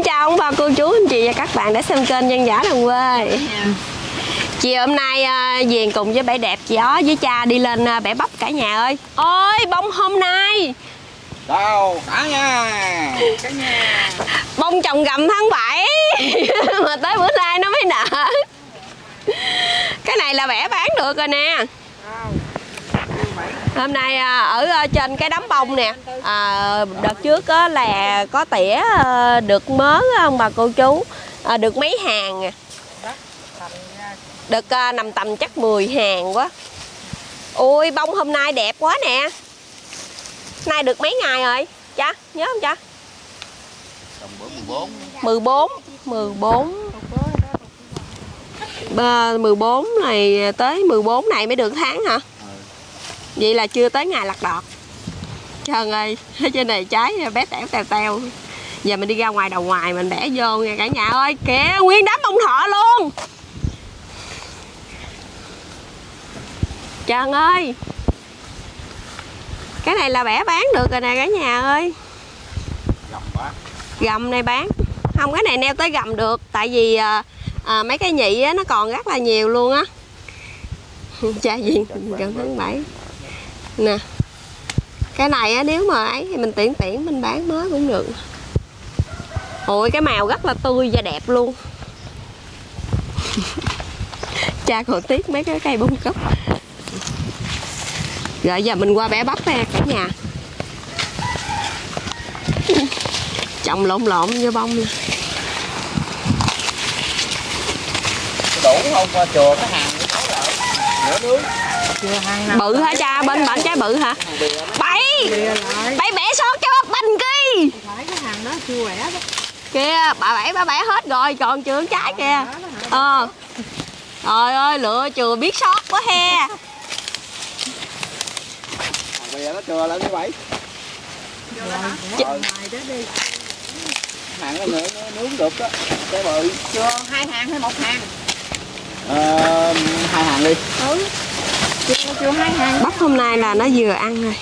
chào ông bà cô chú anh chị và các bạn đã xem kênh Dân Dã Đồng Quê. Chiều hôm nay Diền cùng với Bảy Đẹp Gió với cha đi lên bẻ bắp cả nhà ơi. Ôi bông hôm nay đâu cả nhà bông trồng gầm tháng 7 mà tới bữa nay nó mới nở. Cái này là bẻ bán được rồi nè. Hôm nay ở trên cái đám bông nè, đợt trước là có tỉa được mớ ông bà cô chú, được mấy hàng, được nằm tầm chắc 10 hàng quá. Ui bông hôm nay đẹp quá nè. Nay được mấy ngày rồi cha, nhớ không cha? 14 này tới 14 này mới được tháng hả? Vậy là chưa tới ngày lặt đọt. Trời ơi, ở trên này trái bé tẻo tèo tèo. Giờ mình đi ra ngoài đầu ngoài mình bẻ vô nha cả nhà ơi. Kìa nguyên đám bông thọ luôn. Trời ơi, cái này là bẻ bán được rồi nè cả nhà ơi. Gầm này bán. Không, cái này neo tới gầm được. Tại vì mấy cái nhị á, nó còn rất là nhiều luôn á. Cha gì gần tháng 7 nè. Cái này á, nếu mà ấy thì mình tiện mình bán mới cũng được. Ôi cái màu rất là tươi và đẹp luôn. Cha còn tiếc mấy cái cây bông cúc. Rồi giờ mình qua bẻ bắp nha cả nhà. Trồng lộn vô bông nè. đủ không qua chùa cái hàng nửa nướng bự hả cha? Bên bển trái bự hả? Bảy bẻ sót cho bắp banh kia. Phải cái hàng đó chưa bẻ đó. Kìa bà bẻ hết rồi còn chưa trái kìa. Trời ơi lựa chừa biết sót quá he. bây giờ nó chừa lên cái Bảy hàng nó nướng được á. Cái bự Chừa 2 hàng hay 1 hàng? 2 hàng đi. Chừa 2 hàng. Bắp hôm nay là nó vừa ăn rồi.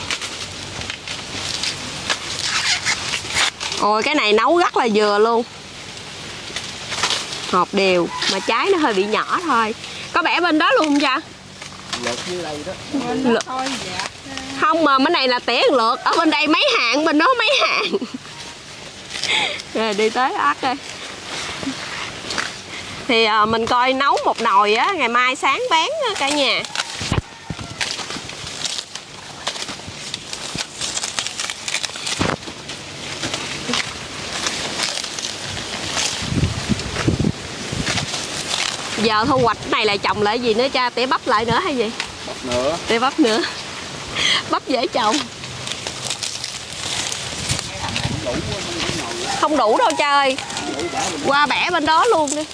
Ôi cái này nấu rất là vừa luôn. Hộp đều mà trái nó hơi bị nhỏ thôi. Có bẻ bên đó luôn không cha? Lượt như đây đó. Lượt. Không mà cái này là tỉa lượt. Ở bên đây mấy hàng, bên đó mấy hàng. Rồi đi tới ác đây. Thì mình coi nấu một nồi á, ngày mai sáng bán á, cả nhà. Giờ thu hoạch cái này là trồng lại gì nữa cha? Tỉa bắp lại nữa hay gì? Bắp nữa. Tỉa bắp nữa. Bắp dễ trồng. Không đủ đâu cha ơi. Qua bẻ bên đó luôn đi.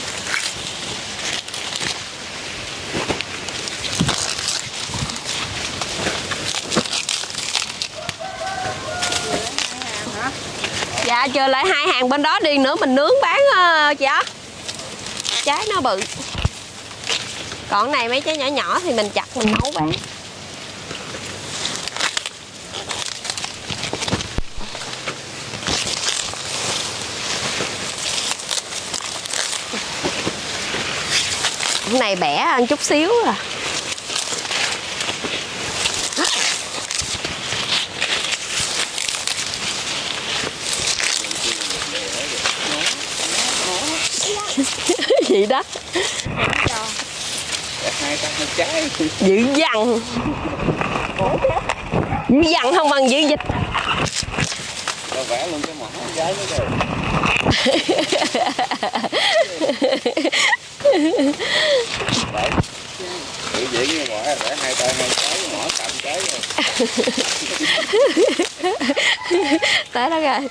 Dạ chờ lại 2 hàng bên đó đi nữa mình nướng bán cha. Trái nó bự. Còn này mấy trái nhỏ nhỏ thì mình chặt mình nấu bán. Cái này bẻ ăn chút xíu à. Gì đó dữ dằn. Dữ dằn không bằng dữ dịch. Tao vẽ luôn cái mỏ trái nữa kìa. Đấy. Tự diễn như mỏ vẽ 2 tay 2 trái mỏ cầm trái rồi. Tới đó rồi.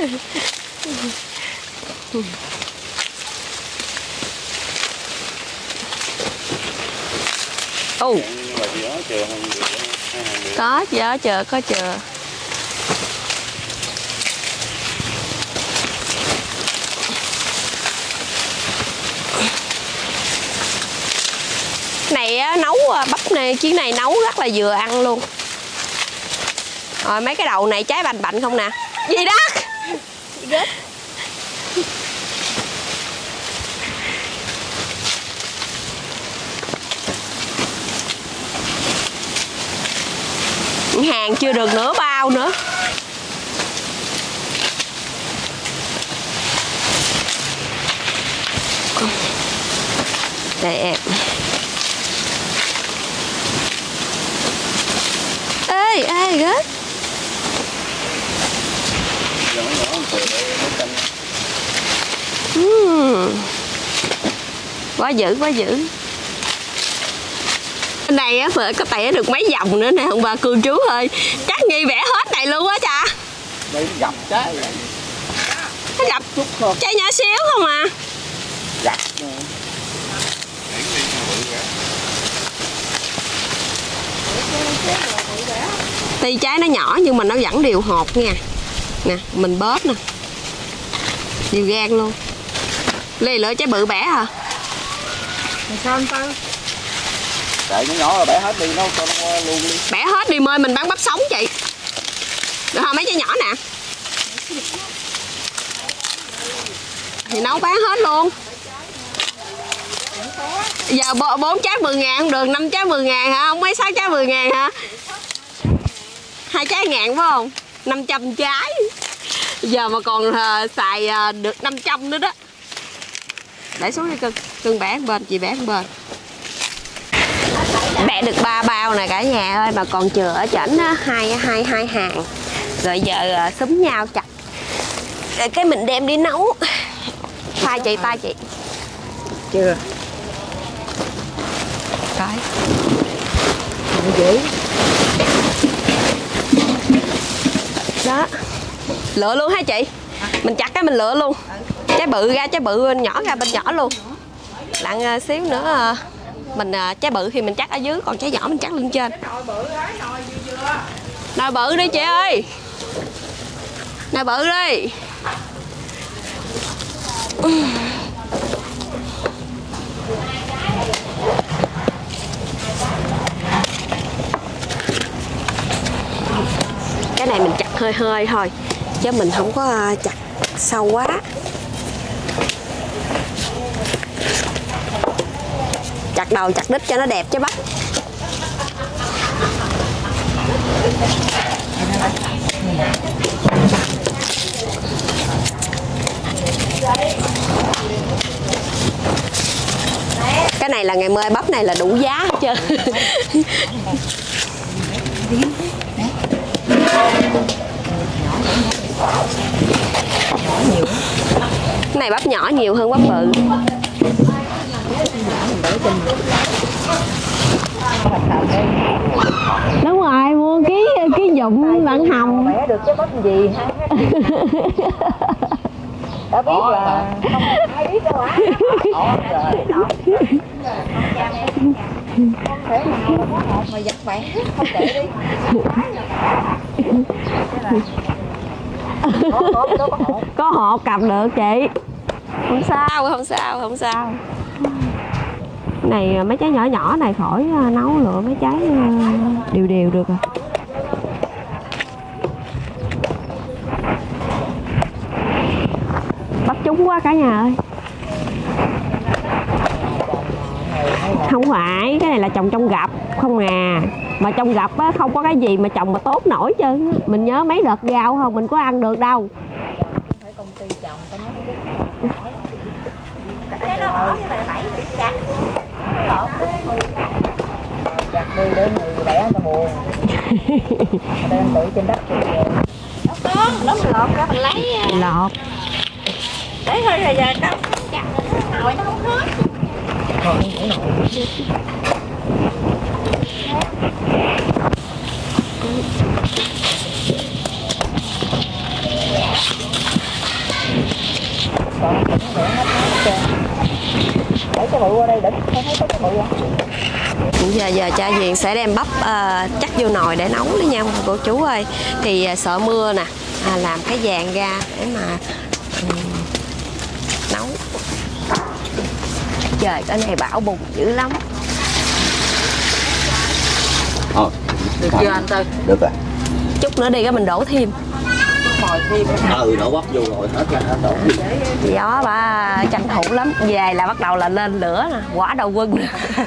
Có chừa có chừa. Này á, nấu bắp này chuyến này nấu rất là vừa ăn luôn. Rồi mấy cái đầu này trái bành bạnh không nè. Gì đó? Hàng chưa được nửa bao nữa. Đây em. Ê gớt. Quá dữ. Bên này á có tỉa được mấy vòng nữa nè ông bà cô chú ơi. Chắc Nghi vẽ hết này luôn á cha. Đây gặp trái. Nó gặp trái nhỏ xíu không à. Gặp. Tuy trái nó nhỏ nhưng mà nó vẫn đều hột nha. Nè, mình bóp nè. Đều gan luôn. Lê lỡ trái bự bẻ hả? Sao anh Tư? Tại nó nhỏ là bẻ hết đi, nó cho nó luôn đi. Bẻ hết đi mơi, mình bán bắp sống chị. Được không? Mấy trái nhỏ nè. Thì nấu bán hết luôn. Giờ 4 trái 10.000 không được, 5 trái 10.000 hả? Không mấy 6 trái 10.000 hả? 2 trái 1.000 phải không? 500 trái. Giờ mà còn xài được 500 nữa đó. Để xuống đi cưng bẻ bên, chị bẻ bên. Bẻ được 3 bao nè cả nhà ơi, mà còn chừa ở trển hai hàng. Rồi giờ xúm nhau chặt. Rồi cái mình đem đi nấu. Tay chị. Chưa. Cái. Dữ. Đó. Lựa luôn hả chị? Mình chặt cái mình lựa luôn. Trái bự ra, trái bự nhỏ ra bên nhỏ luôn. Lặng xíu nữa mình trái bự thì mình chắc ở dưới, còn trái nhỏ mình chắc lên trên. Nồi bự đi chị ơi. Nồi bự đi. Cái này mình chặt hơi thôi chứ mình không có chặt sâu quá. Chặt đầu chặt đít cho nó đẹp chứ bắt. Cái này là ngày mơi bắp này là đủ giá hết trơn. Cái này bắp nhỏ nhiều hơn bắp bự. Đúng rồi, mua ký dụng lợn hồng. Vẽ được cái bắp gì ha. Đã biết là không ai biết đâu hả? Không thể nào có hột mà giặt vẽ, không để đi. Có hột cầm được chị. Không sao. Này mấy trái nhỏ này khỏi nấu lựa mấy trái đều được rồi. Bắt trúng quá cả nhà ơi. Không phải, cái này là trồng trong gập không à. Mà trong gập á, không có cái gì mà trồng mà tốt nổi chứ. Mình nhớ mấy đợt rau không mình có ăn được đâu. Phải công ty trồng tao nói cái nó bỏ như vậy 7 chặt. Chặt đi để người bẻ tao buồn. Đem tự trên đất rồi về. Con, lúc lột ra mình lấy lột. Đấy thôi rồi giờ tao chặt nó nồi nó không hết. Còn cái nồi. Để cái bự qua đây để không thấy có cái bự không? Giờ cha Duyên sẽ đem bắp chắc vô nồi để nấu đó nha cô chú ơi. Thì sợ mưa nè, làm cái vàng ra để mà nấu. Trời cái này bão bùng dữ lắm. Được chưa anh Tư? Được rồi. Chút nữa đi cái mình đổ thêm. mồi thêm. Đổ bắp vô rồi hết ra hết đổ. Chị đó bà tranh thủ lắm, về là bắt đầu là lên lửa nè, quả đầu quân.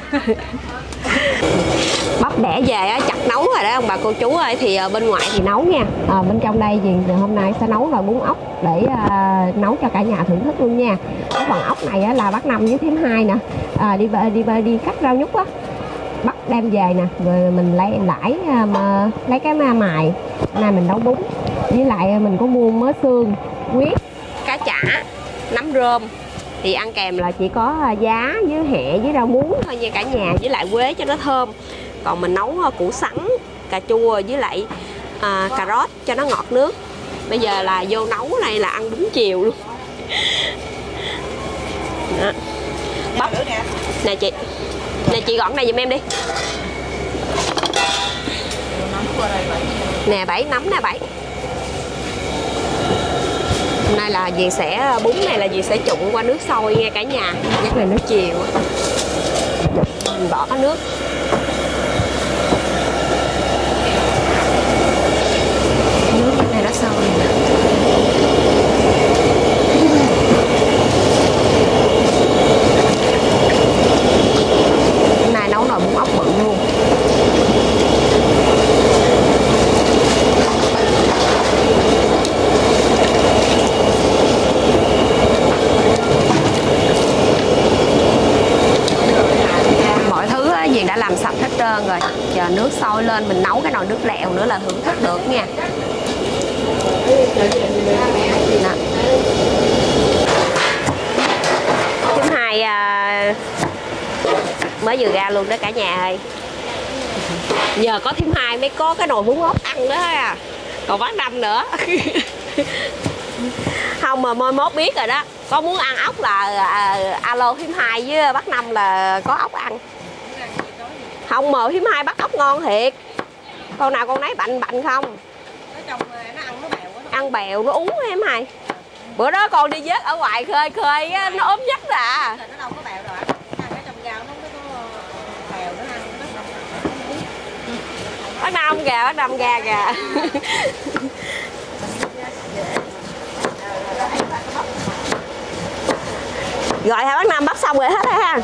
Bắp đẻ về á chặt nấu rồi đó ông bà cô chú ơi, thì bên ngoài thì nấu nha. Bên trong đây thì hôm nay sẽ nấu nồi bún ốc để nấu cho cả nhà thưởng thức luôn nha. Cái phần ốc này á, là bác Năm với thím Hai nè, đi cắt rau nhút á, bắt đem về nè, rồi mình lấy cái mài này mình nấu bún, với lại mình có mua mớ xương, huyết, cá chả, nấm rơm. Thì ăn kèm là chỉ có giá với hẹ với rau muống thôi nha cả nhà, với lại quế cho nó thơm. Còn mình nấu củ sắn, cà chua với lại cà rốt cho nó ngọt nước. Bây giờ là vô nấu này là ăn bún chiều luôn. Đó. Bắp nè chị gọn này giùm em đi. Nè Bảy, nấm nè Bảy. Hôm nay là dì sẽ bún này là dì sẽ trụng qua nước sôi nha cả nhà, chắc là nước chiều mình bỏ nước. Nước này nó sôi nè. Hôm nay nấu nồi bún ốc bự luôn. Mọi thứ Duyên đã làm sạch hết trơn rồi, chờ nước sôi lên mình nấu cái nồi nước lèo nữa là thưởng thức được nha. Nè. Thím Hai mới vừa ra luôn đó cả nhà ơi. Giờ có thím Hai mới có cái nồi bún ốc ăn nữa à, còn bác Năm nữa. Không mà mai mốt biết rồi đó, có muốn ăn ốc là alo thím Hai với bác Năm là có ốc ăn. Không mà thím Hai bắt ốc ngon thiệt, con nào con nấy bạnh không. Ăn bèo nó uống em Hai. Bữa đó con đi vớt ở ngoài khơi nó ốm nhất à. Nó đâu có bèo rồi, ăn ở trong rau nó có bèo nó ăn nó. Bác Năm kìa, bác Năm ra kìa. Rồi hả bác Năm, bắt xong rồi hết rồi ha.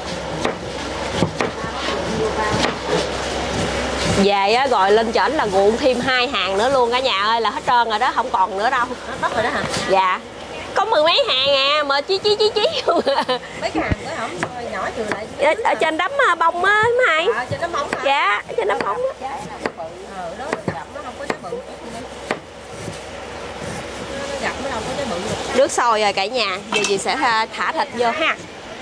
Về á rồi lên trển là nguội thêm 2 hàng nữa luôn cả nhà ơi, là hết trơn rồi đó, không còn nữa đâu. Bắt rồi đó hả? Dạ. Có 10 mấy hàng à mà chí. Mấy cái hàng nữa không? Nhỏ trừ lại. Ở trên đấm bông á Hai. Trên đấm bông hả? Dạ, ở trên đấm bông á. Đó nó gặp nó không có trái bự. Nó gặp nó đâu có trái bự. Nước sôi rồi cả nhà, giờ dì sẽ thả thịt vô ha.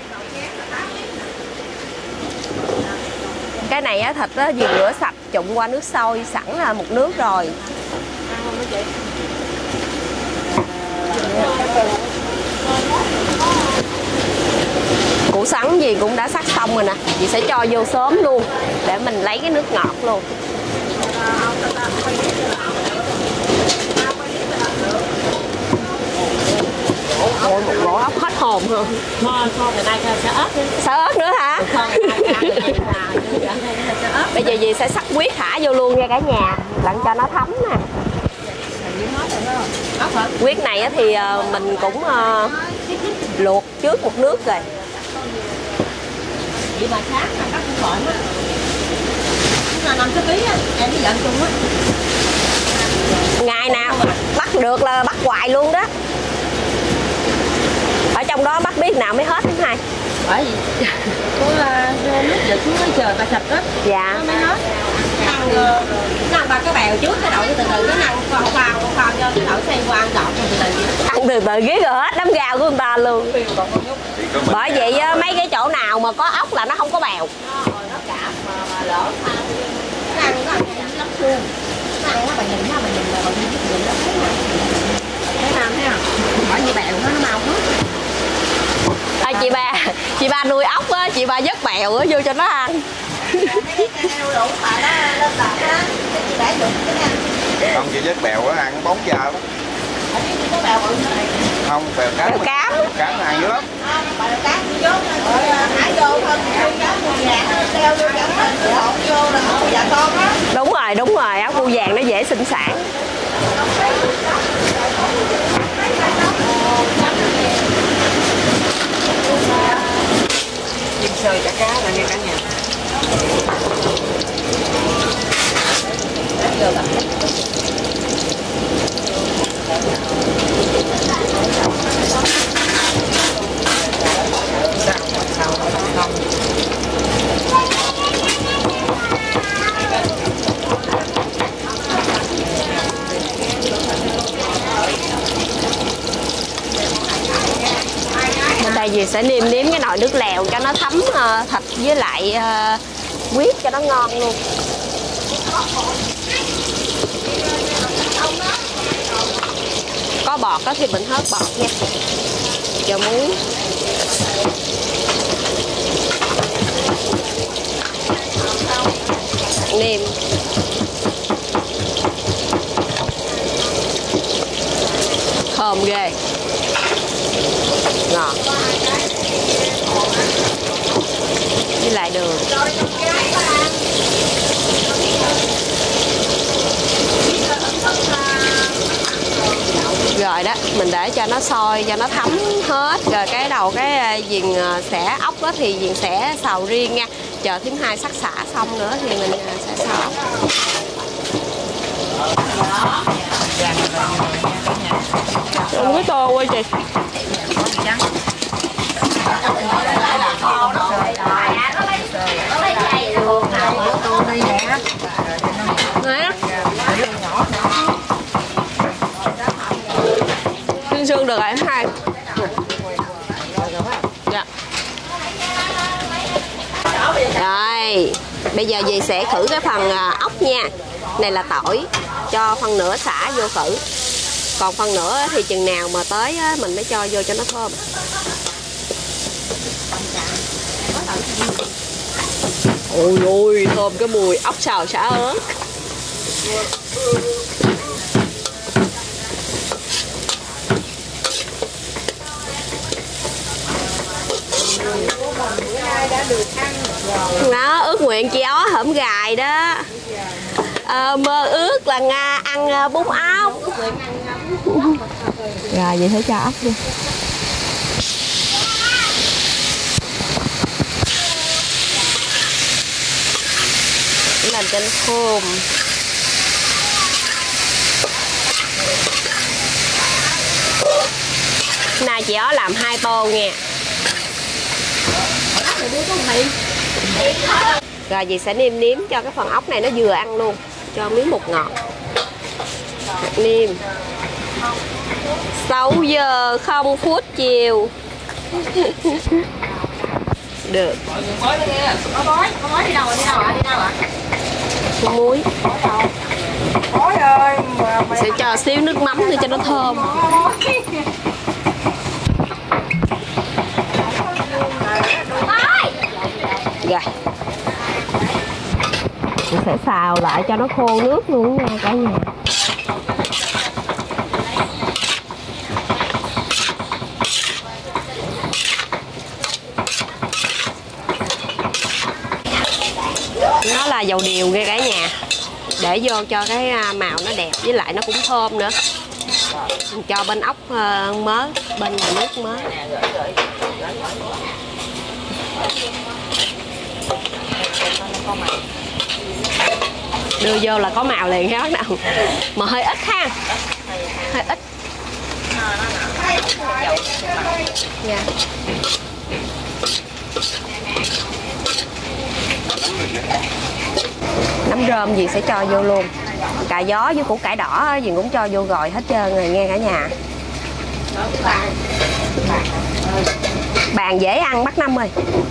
Cái này á, thịt á, dì rửa sạch trụng qua nước sôi sẵn là một nước rồi. Củ sắn gì cũng đã sắc xong rồi nè, dì sẽ cho vô sớm luôn để mình lấy cái nước ngọt luôn. Ôi, một rổ ốc hết hồn hơn. Sợ ớt nữa hả? Bây giờ dì sẽ sắc huyết thả vô luôn nha cả nhà, lặn cho nó thấm nè. Huyết này thì mình cũng luộc trước một nước rồi. Vậy mà sáng là cắt cũng gọi á. Là 5 kg á, em với vợ chung á. Ngày nào bắt được là bắt hoài luôn đó. Ở trong đó bắt biết nào mới hết thứ Hai. Bởi vì có nước giật nó chờ ta sạch đó. Dạ. Nó mới hết. Ăn ba cái bèo trước cái đậu từ từ cái ăn con khoan cho cái đậu xay qua ăn đậu từ từ. Ăn từ từ ghét rồi hết đám gạo của người ta luôn. Bởi vậy mấy cái chỗ nào mà có ốc là nó không có bèo. Nó cả mà lỡ nó ăn nó lắm xương. Nó ăn nó bà nhìn là bà nhìn nó thấy nè. Thấy nam thấy không? Bởi vì bèo nó mau hết. Chị ba nuôi ốc á, chị ba vớt bèo á vô cho nó ăn. Không, chị vớt bèo á ăn bóng da lắm. Không, bèo cám. Bèo cám. Cám ăn dữ lắm. Bèo cám vô thả vô thôi, cám mua vàng nó đeo vô chẳng vô là mua vàng con á. Đúng rồi, ốc bu vàng nó dễ sinh sản. Rồi chả cá là nghe cả nhà. Bên đây dì sẽ nêm nếm cái nồi nước lèo cho nó thấm thịt với lại huyết cho nó ngon luôn. Có bọt đó thì mình hớt bọt nha, cho muối. Nêm thơm ghê, ngọt với lại đường. Rồi đó, mình để cho nó sôi cho nó thấm hết. Rồi cái đầu cái viền xẻ ốc đó thì viền xẻ xào riêng nha. Chờ thím Hai sắc xả xong nữa thì mình sẽ xào ốc. Không cái tô quay chị. Xương được rồi em Hai. Dạ. Rồi, bây giờ dì sẽ khử cái phần ốc nha. Này là tỏi, cho phân nửa xả vô khử. Còn phân nửa thì chừng nào mà tới mình mới cho vô cho nó thơm. Ôi ôi, thơm cái mùi ốc xào xả ớt. Đó, ước nguyện chị Ó hổm gài đó. Mơ ước là ăn bún ốc. Rồi vậy phải cho ốc đi. Làm cho nó thơm. Nay chị Ó làm 2 tô nha. Rồi dì sẽ nêm nếm cho cái phần ốc này nó vừa ăn luôn. Cho miếng bột ngọt. Nêm 6 giờ 0 phút chiều. Được. Có mối đi đâu ạ? Muối. Ôi ơi, sẽ cho xíu nước mắm để cho nó thơm. Rồi mình sẽ xào lại cho nó khô nước luôn nha cả nhà. Nó là dầu điều nghe cả nhà, để vô cho cái màu nó đẹp với lại nó cũng thơm nữa. Mình cho bên ốc mớ, bên là nước mớ. Đưa vô là có màu liền hết nào. Mà hơi ít ha, hơi ít. Dạ. Nấm rơm gì sẽ cho vô luôn. Cà gió với củ cải đỏ gì cũng cho vô rồi hết trơn rồi nghe cả nhà. Bàn dễ ăn bác Năm ơi.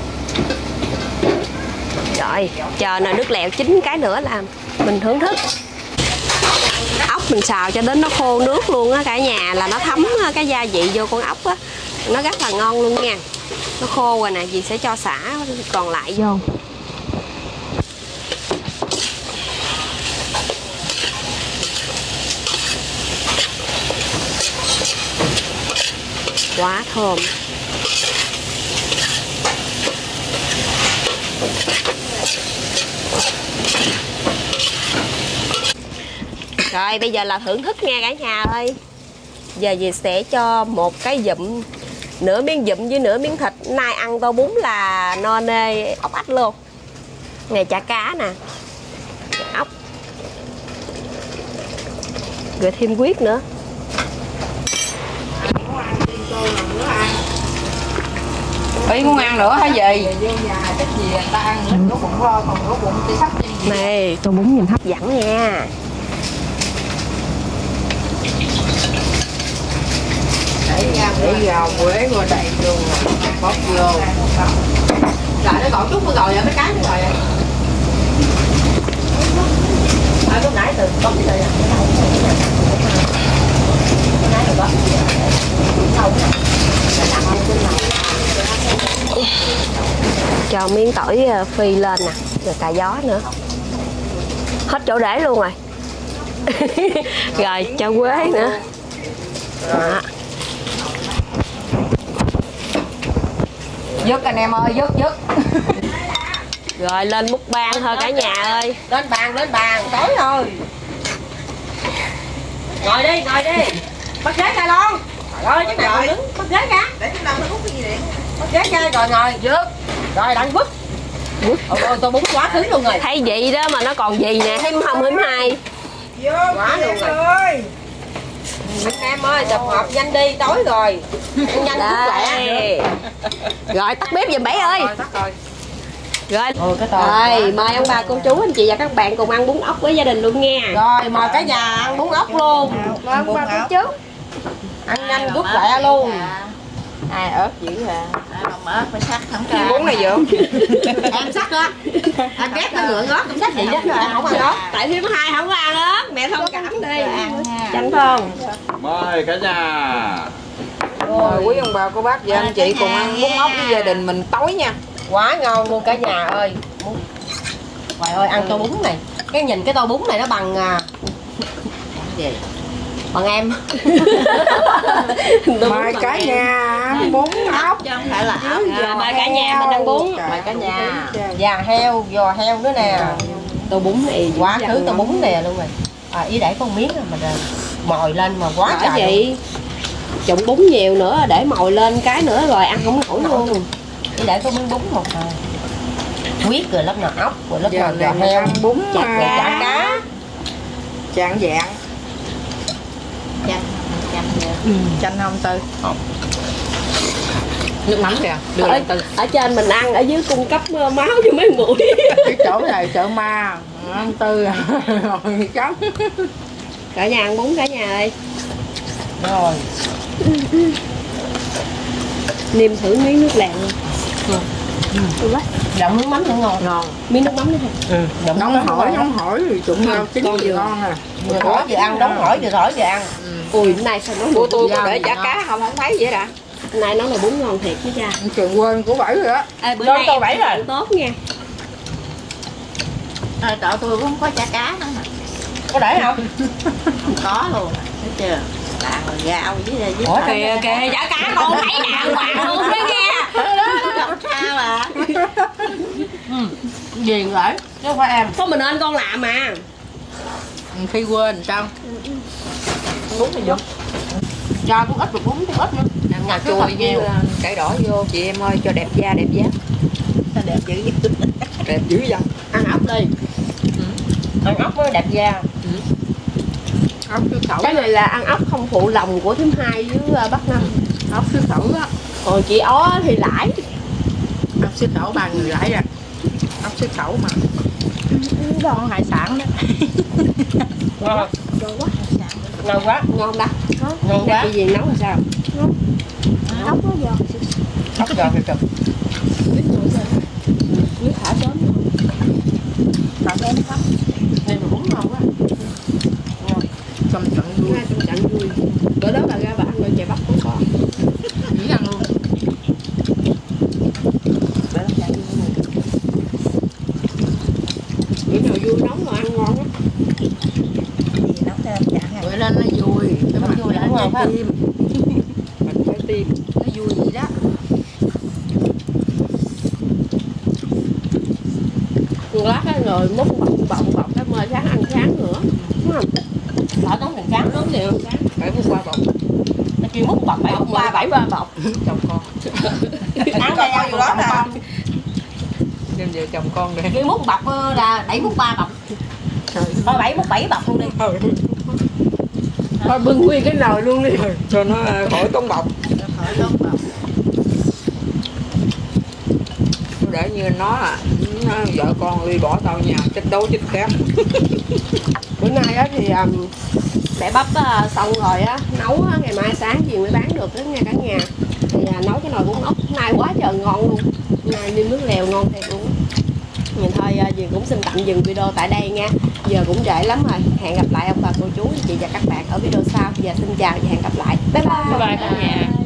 Rồi, chờ nè nước lèo chín cái nữa là mình thưởng thức. Ốc mình xào cho đến nó khô nước luôn á cả nhà, là nó thấm cái gia vị vô con ốc á. Nó rất là ngon luôn nha. Nó khô rồi nè, dì sẽ cho xả còn lại vô. Quá thơm. Rồi bây giờ là thưởng thức nha cả nhà ơi. Giờ dì sẽ cho một cái dụm nửa miếng dụm với nửa miếng thịt. Nay ăn tô bún là no nê ốc ách luôn. Này chả cá nè, ốc, rồi thêm huyết nữa. Ý muốn ăn nữa hả gì? Chắc gì người ta ăn nữa, có bụng lo, còn có bụng thì sắp gì. Này, tô bún nhìn hấp dẫn nha. Để vào quế rồi đầy luôn, bóp vô. Lại nó còn chút nữa rồi, mấy cái nữa rồi. Lúc nãy từ bóp tới đây. Lúc nãy từ bóp cho miếng tỏi phi lên nè, rồi cà gió nữa. Hết chỗ để luôn rồi. Rồi cho quế nữa. Đó. Dứt anh em ơi, dứt. Rồi lên múc ban thôi cả nhà ơi. Lên bàn, tối thôi. Ngồi đi. Bắt ghế ra luôn. Trời ơi, cái nào đứng, bắt ghế ra. Để chúng ta hút cái gì vậy? Bắt ghế ra rồi ngồi, dứt. Rồi đặng vứt. Ôi, tôi bún quá thứ luôn rồi. Thấy gì đó mà nó còn gì nè, thấy không hiếm hai. Quá luôn rồi. Anh em ơi, tập hợp nhanh đi, tối rồi. Nhanh chút lẹ. Rồi tắt bếp giùm Bảy ơi. Tắt rồi. Rồi, mời ông bà cô chú anh chị và các bạn cùng ăn bún ốc với gia đình luôn nha. Rồi mời cả nhà ăn bún ốc luôn. Mời ông bà cô chú. Ăn nhanh rút lẹ luôn. Ai ớt dữ hả? Không ớt phải sắc không cho. Bún này dữ. Em sắc á. Anh ghét nó ngựa ớt cũng sắc vậy đó rồi, không ăn ớt. Tại thêm hai không có ăn ớt, mẹ thông cảm đi. Chanh không? Mời cả nhà. Rồi quý ông bà cô bác và anh chị cùng ăn bún ốc với gia đình mình tối nha. Quá ngon luôn cả nhà ơi. Trời ơi, ăn tô bún này. Cái nhìn cái tô bún này nó bằng Gì? bằng em. Mời cả nhà ăn bún ốc. Chứ không phải là ốc. Mời cả nhà mình ăn bún. Mời cả nhà. Già heo, giò heo nữa nè. Tô bún này Quá thứ tô bún nè luôn rồi. Ý để con miếng rồi mà mồi lên mà quá trời. Vậy trụng bún nhiều nữa để mồi lên cái nữa rồi ăn không nổi luôn. Ý để có miếng bún một rồi. Huyết rồi lớp nào ốc, rồi lớp nào giò Giờ heo, ăn bún chả cá. Chạng dạng. Chanh không Tư? Không. Nước mắm kìa, đưa lên Tư. Ở trên mình ăn, ở dưới cung cấp máu cho mấy người. Cái chỗ này chợ ma, ăn Tư rồi chấm. Cả nhà ăn bún cả nhà ơi. Rồi. Nêm thử miếng nước lèo luôn. Đậm nước mắm nữa ngon. Ngon. Miếng nước mắm nữa hả? Nóng hỏi thì trụng rau chín vừa ngon à. Vừa hỏi vừa ăn, đóng hỏi vừa thổi vừa ăn. Ui, nay sao nó Của tôi có để chả cá không thấy vậy đã. nay nó là bún ngon thiệt chứ cha. Trường quên của Bảy rồi đó. Ê, bữa Rồi, nay tô em Bảy rồi. ăn tốt nha. Cậu tôi cũng không có chả cá nữa mà. Có để không? Không có luôn. Thấy chưa? Bạn rồi rau với Ủa, Kìa kìa, chả cá con thấy đàng hoàng luôn đó nghe. không sao à. Ghiền lại, chứ không phải em. Có mình nên con làm mà. Khi quên sao? Bún thì vô. Cho cũng ít được bún cũng ít nữa. Ngà chua với cải đỏ vô chị em ơi cho đẹp da đẹp dáng. Đẹp dữ đẹp dữ vậy. Ăn ốc đi. Ăn ốc mới đẹp da. Ốc xuất khẩu. Cái này là ăn ốc không phụ lòng của thím hai với bác Năm. Ốc xuất khẩu á. Còn chị ó thì lãi. Ốc xuất khẩu ba người lãi ra. Ốc xuất khẩu mà. Đó hải sản đó. Ngon. Ngon quá. Ngon quá. Ngon đã. Ngon quá. Chị gì nấu làm sao? Ốc nó giòn. Ốc giòn thì cực. Nước thả sớm. Còn em không? Nên mà bún ngon quá. Ngon. Trong trận vui. Ngay trong trận vui. Bữa đó bà ra bà ăn rồi chè bắp cũng có. Chỉ ăn luôn. Bữa nào vui nóng rồi ăn ngon á. Bữa lên nó vui. Cái mặt Vui lắm, ngon quá. tim. Mình phải tim. Nó vui vậy đó. Một lát á rồi múc bọng cái mời sáng ăn sáng nữa. Đúng không? Bỏ tốn tiền sáng. Đúng điều sáng. Phải mua qua bụng. Nó kêu múc bọc 7 ba 7 ba bọc chồng con ăn đây ăn đó nè đem về chồng con đây kêu múc bọc là 7 múc 3 bọc thôi 7 múc 7 bọc luôn đi thôi bưng nguyên cái nồi luôn đi cho nó khỏi tốn bọc để như nó vợ con đi bỏ tao nhà chết đấu chết kém. Bữa nay á thì để bắp xong rồi á nấu á, ngày mai sáng gì mới bán được đó nha cả nhà. Thì nấu cái nồi bún ốc nay quá trời ngon luôn, nay nêm nước lèo ngon thiệt luôn. Mình thôi Duyên cũng xin tạm dừng video tại đây nha, giờ cũng trễ lắm rồi. Hẹn gặp lại ông bà cô chú anh chị và các bạn ở video sau. Giờ xin chào và hẹn gặp lại, bye bye. Bye bye cả nhà.